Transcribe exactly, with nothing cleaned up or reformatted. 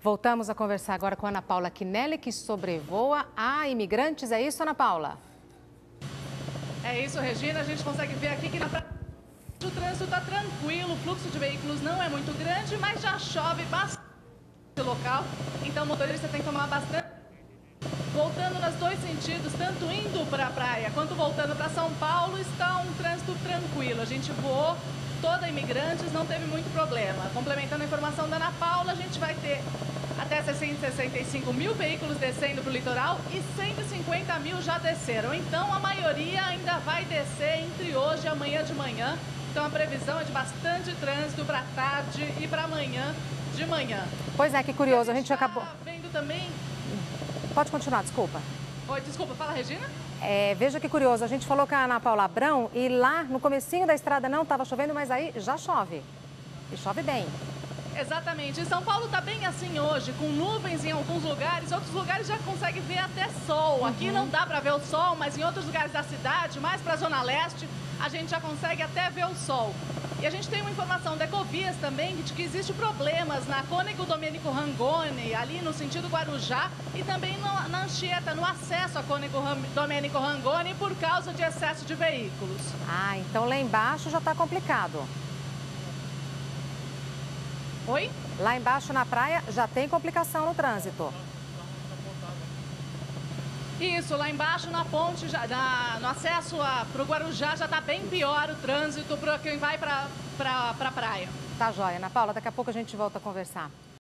Voltamos a conversar agora com a Ana Paula Quinelli, que sobrevoa a imigrantes. É isso, Ana Paula? É isso, Regina. A gente consegue ver aqui que na praia o trânsito está tranquilo, o fluxo de veículos não é muito grande, mas já chove bastante no local. Então o motorista tem que tomar bastante. Voltando nos dois sentidos, tanto indo para a praia quanto voltando para São Paulo, está um trânsito tranquilo. A gente voou toda Imigrantes, não teve muito problema. Complementando a informação da Ana Paula, a gente vai ter até seiscentos e sessenta e cinco mil veículos descendo para o litoral e cento e cinquenta mil já desceram. Então, a maioria ainda vai descer entre hoje e amanhã de manhã. Então, a previsão é de bastante trânsito para tarde e para amanhã de manhã. Pois é, que curioso, a gente, a gente acabou... tá vendo também... Pode continuar, desculpa. Oi, desculpa, fala, Regina. É, veja que curioso, a gente falou com a Ana Paula Abrão e lá no comecinho da estrada não estava chovendo, mas aí já chove. E chove bem. Exatamente. Em São Paulo está bem assim hoje, com nuvens em alguns lugares, outros lugares já consegue ver até sol. Aqui Uhum. não dá para ver o sol, mas em outros lugares da cidade, mais para a Zona Leste, a gente já consegue até ver o sol. E a gente tem uma informação da Ecovias também, de que existe problemas na Cônego Domênico Rangoni, ali no sentido Guarujá, e também no, na Anchieta, no acesso à Cônego Domênico Rangoni, por causa de excesso de veículos. Ah, então lá embaixo já está complicado. Oi? Lá embaixo na praia já tem complicação no trânsito. Isso, lá embaixo na ponte, já, na, no acesso para o Guarujá, já está bem pior o trânsito para quem vai para a pra, pra praia. Tá joia, Ana Paula, daqui a pouco a gente volta a conversar.